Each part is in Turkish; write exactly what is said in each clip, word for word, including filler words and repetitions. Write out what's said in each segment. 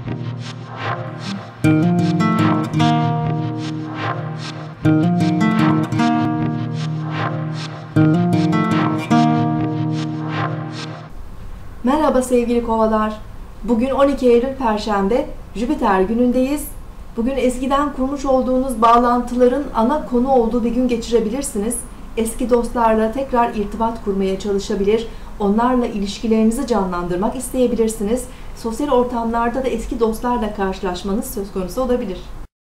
Merhaba sevgili kovalar. Bugün on iki Eylül Perşembe, Jüpiter günündeyiz. Bugün eskiden kurmuş olduğunuz bağlantıların ana konu olduğu bir gün geçirebilirsiniz. Eski dostlarla tekrar irtibat kurmaya çalışabilir, onlarla ilişkilerinizi canlandırmak isteyebilirsiniz. Sosyal ortamlarda da eski dostlarla karşılaşmanız söz konusu olabilir.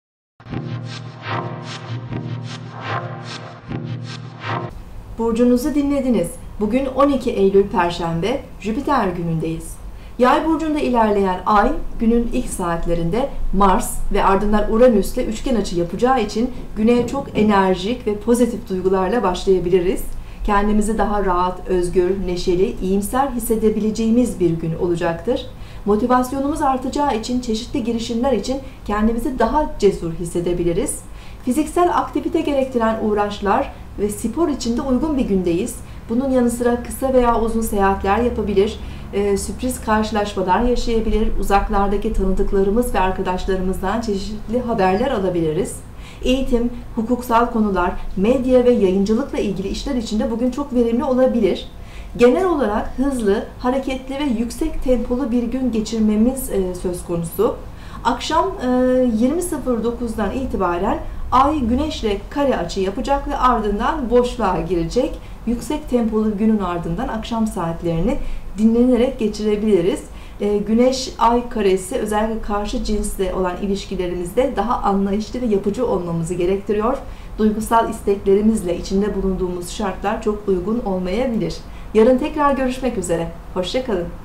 Burcunuzu dinlediniz. Bugün on iki Eylül Perşembe, Jüpiter günündeyiz. Yay burcunda ilerleyen ay, günün ilk saatlerinde Mars ve ardından Uranüs'le üçgen açı yapacağı için güne çok enerjik ve pozitif duygularla başlayabiliriz. Kendimizi daha rahat, özgür, neşeli, iyimser hissedebileceğimiz bir gün olacaktır. Motivasyonumuz artacağı için çeşitli girişimler için kendimizi daha cesur hissedebiliriz. Fiziksel aktivite gerektiren uğraşlar ve spor için de uygun bir gündeyiz. Bunun yanı sıra kısa veya uzun seyahatler yapabilir, e, sürpriz karşılaşmalar yaşayabilir, uzaklardaki tanıdıklarımız ve arkadaşlarımızdan çeşitli haberler alabiliriz. Eğitim, hukuksal konular, medya ve yayıncılıkla ilgili işler için de bugün çok verimli olabilir. Genel olarak hızlı, hareketli ve yüksek tempolu bir gün geçirmemiz e, söz konusu. Akşam e, yirmi dokuzdan itibaren Ay Güneş'le kare açı yapacak ve ardından boşluğa girecek. Yüksek tempolu günün ardından akşam saatlerini dinlenerek geçirebiliriz. E, Güneş-Ay karesi özellikle karşı cinsle olan ilişkilerimizde daha anlayışlı ve yapıcı olmamızı gerektiriyor. Duygusal isteklerimizle içinde bulunduğumuz şartlar çok uygun olmayabilir. Yarın tekrar görüşmek üzere. Hoşça kalın.